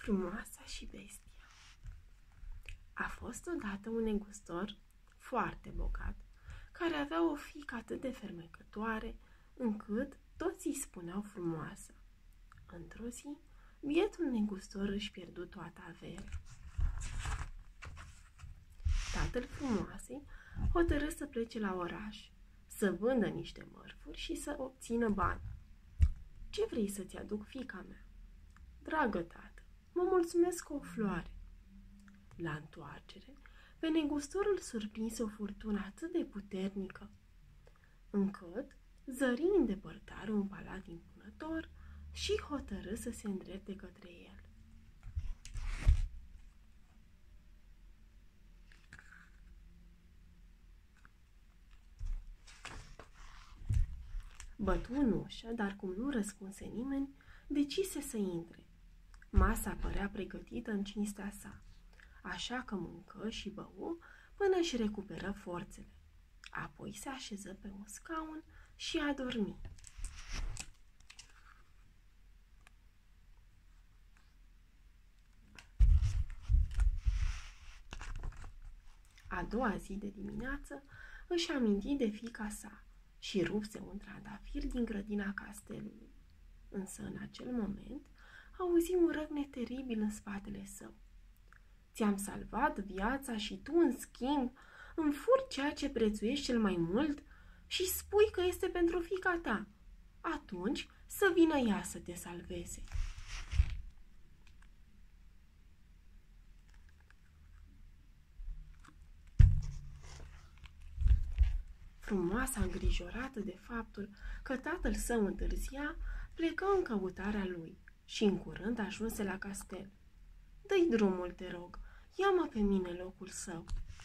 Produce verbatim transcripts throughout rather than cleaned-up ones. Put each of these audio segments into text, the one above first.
Frumoasa și bestia. A fost odată un negustor foarte bogat, care avea o fiică atât de fermecătoare, încât toți îi spuneau frumoasă. Într-o zi, bietul negustor își pierdu toată averea. Tatăl frumoasei hotărâ să plece la oraș, să vândă niște mărfuri și să obțină bani. Ce vrei să-ți aduc, fiica mea? Dragă tată, mă mulțumesc cu o floare. La întoarcere, pe negustorul surprinse o furtună atât de puternică, încât zări în depărtare un palat impunător și hotărâ să se îndrepte către el. Bătu în ușă, dar cum nu răspunse nimeni, decise să intre. Masa părea pregătită în cinstea sa, așa că mâncă și bău până își recuperă forțele. Apoi se așeză pe un scaun și a dormit. A doua zi de dimineață își aminti de fiica sa și rupse un trandafir din grădina castelului. Însă în acel moment auzi un răgnet teribil în spatele său. Ți-am salvat viața și tu, în schimb, îmi furi ceea ce prețuiești cel mai mult și spui că este pentru fiica ta. Atunci să vină ea să te salveze. Frumoasa, îngrijorată de faptul că tatăl său întârzia, plecă în căutarea lui și în curând ajunse la castel. Dă-i drumul, te rog, ia-mă pe mine locul său.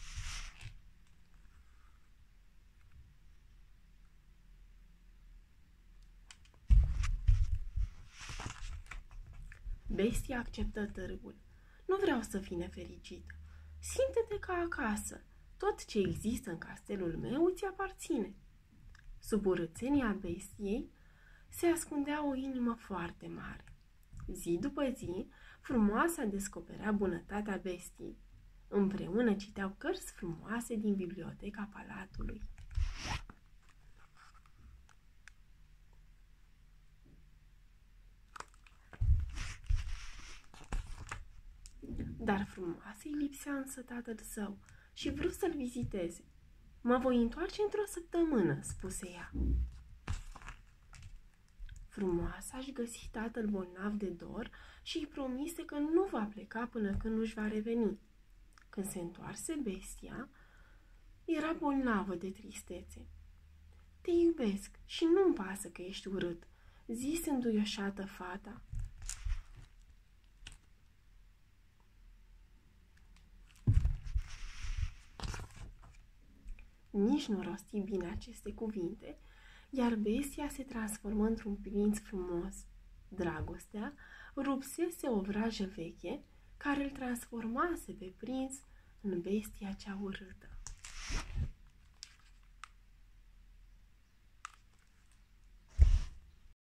Bestia acceptă târgul. Nu vreau să fii nefericit. Simte-te ca acasă. Tot ce există în castelul meu îți aparține. Sub urâțenia bestiei se ascundea o inimă foarte mare. Zi după zi, frumoasa descoperea bunătatea bestiei. Împreună citeau cărți frumoase din biblioteca palatului. Dar frumoasei lipsea însă tatăl său și vrut să-l viziteze. Mă voi întoarce într-o săptămână, spuse ea. Frumoasa își găsi tatăl bolnav de dor și îi promise că nu va pleca până când nu-și va reveni. Când se întoarse bestia, era bolnavă de tristețe. Te iubesc și nu-mi pasă că ești urât, zise înduioșată fata. Nici nu rosti bine aceste cuvinte, iar bestia se transformă într-un prinț frumos. Dragostea rupsese o vrajă veche care îl transformase pe prinț în bestia cea urâtă.